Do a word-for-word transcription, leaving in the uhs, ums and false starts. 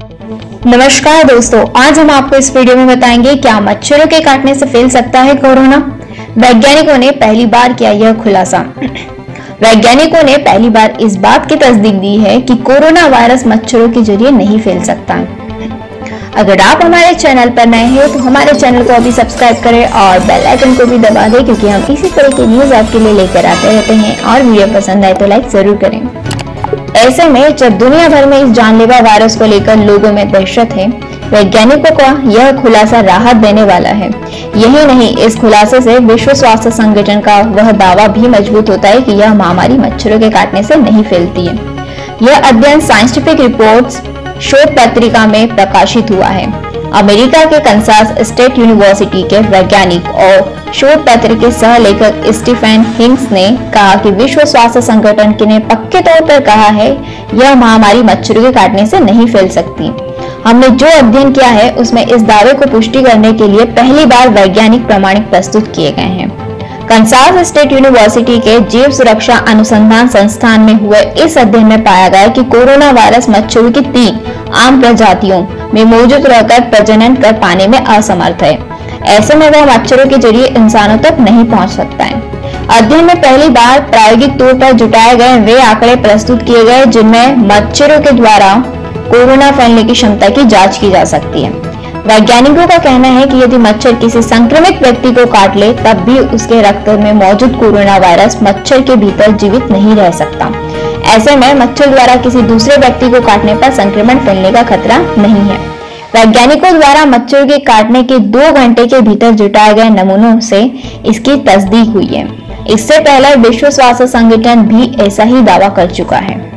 नमस्कार दोस्तों, आज हम आपको इस वीडियो में बताएंगे क्या मच्छरों के काटने से फैल सकता है कोरोना। वैज्ञानिकों ने पहली बार किया यह खुलासा। वैज्ञानिकों ने पहली बार इस बात की तस्दीक दी है कि कोरोना वायरस मच्छरों के जरिए नहीं फैल सकता। अगर आप हमारे चैनल पर नए हैं तो हमारे चैनल को अभी सब्सक्राइब करें और बेल आइकन को भी दबा दें, क्योंकि हम इसी तरह की न्यूज आपके लिए लेकर आते रहते हैं। और वीडियो पसंद आए तो लाइक जरूर करें। ऐसे में जब दुनिया भर में इस जानलेवा वायरस को लेकर लोगों में दहशत है, वैज्ञानिकों का यह खुलासा राहत देने वाला है। यही नहीं, इस खुलासे से विश्व स्वास्थ्य संगठन का वह दावा भी मजबूत होता है कि यह महामारी मच्छरों के काटने से नहीं फैलती है। यह अध्ययन साइंटिफिक रिपोर्ट्स शोध पत्रिका में प्रकाशित हुआ है। अमेरिका के कंसास स्टेट यूनिवर्सिटी के वैज्ञानिक और शोध पत्र के सह लेखक स्टीफन हिंग्स ने कहा कि विश्व स्वास्थ्य संगठन ने पक्के तौर पर कहा है यह महामारी मच्छरों के काटने से नहीं फैल सकती। हमने जो अध्ययन किया है उसमें इस दावे को पुष्टि करने के लिए पहली बार वैज्ञानिक प्रमाणिक प्रस्तुत किए गए हैं। कंसास स्टेट यूनिवर्सिटी के जीव सुरक्षा अनुसंधान संस्थान में हुए इस अध्ययन में पाया गया कि कोरोना वायरस मच्छरों की तीन आम प्रजातियों में मौजूद रहकर प्रजनन कर पाने में असमर्थ है। ऐसे में वह मच्छरों के जरिए इंसानों तक नहीं पहुंच सकता है। अध्ययन में पहली बार प्रायोगिक तौर पर जुटाए गए वे आंकड़े प्रस्तुत किए गए जिनमें मच्छरों के द्वारा कोरोना फैलने की क्षमता की जांच की जा सकती है। वैज्ञानिकों का कहना है कि यदि मच्छर किसी संक्रमित व्यक्ति को काट ले तब भी उसके रक्त में मौजूद कोरोना वायरस मच्छर के भीतर जीवित नहीं रह सकता। ऐसे में मच्छर द्वारा किसी दूसरे व्यक्ति को काटने पर संक्रमण फैलने का खतरा नहीं है। वैज्ञानिकों द्वारा मच्छर के काटने के दो घंटे के भीतर जुटाए गए नमूनों से इसकी तस्दीक हुई है। इससे पहले विश्व स्वास्थ्य संगठन भी ऐसा ही दावा कर चुका है।